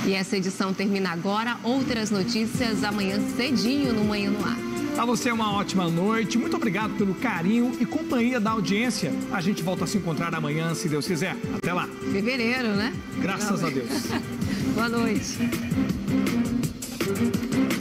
E essa edição termina agora. Outras notícias amanhã cedinho no Manhã no Ar. A você uma ótima noite. Muito obrigado pelo carinho e companhia da audiência. A gente volta a se encontrar amanhã, se Deus quiser. Até lá. Fevereiro, né? Graças a Deus. Boa noite.